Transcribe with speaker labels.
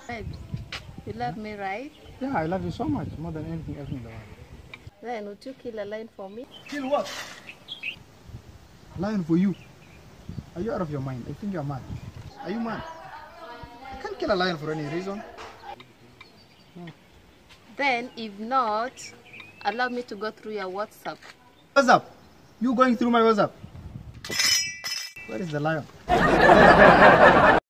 Speaker 1: Babe, you love me, right?
Speaker 2: Yeah, I love you so much, more than anything else in the world.
Speaker 1: Then would you kill a lion for me?
Speaker 2: Kill what? Lion for you? Are you out of your mind? I think you're mad. Are you mad? I can't kill a lion for any reason. No.
Speaker 1: Then, if not, allow me to go through your WhatsApp.
Speaker 2: WhatsApp? You going through my WhatsApp? Where is the lion?